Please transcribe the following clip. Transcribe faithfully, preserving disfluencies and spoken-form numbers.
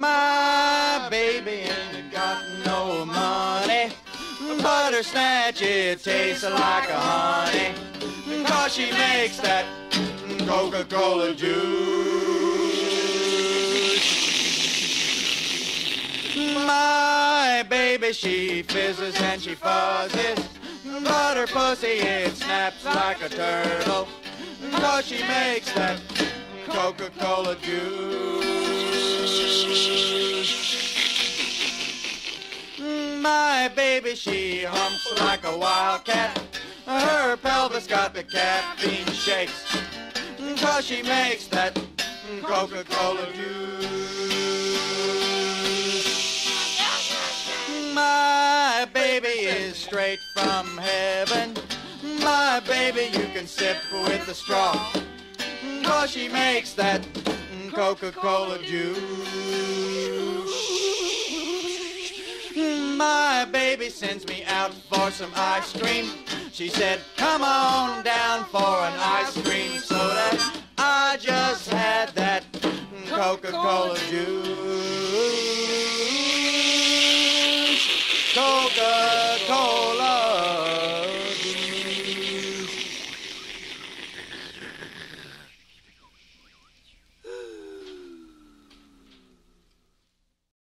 My baby ain't got no money, but her snatch, it tastes like a honey, 'cause she makes that Coca Cola Douche. My baby, she fizzes and she fuzzes, but her pussy, it snaps like a turtle, 'cause she makes that Coca Cola Douche. My baby, she humps like a wildcat, her pelvis got the caffeine shakes, 'cause she makes that Coca Cola Douche. My baby is straight from heaven, my baby you can sip with a straw, 'cause she makes that Coca Cola Douche. My baby sends me out for some ice cream. She said, come on down for an ice cream soda. I just had that Coca Cola Douche. Coca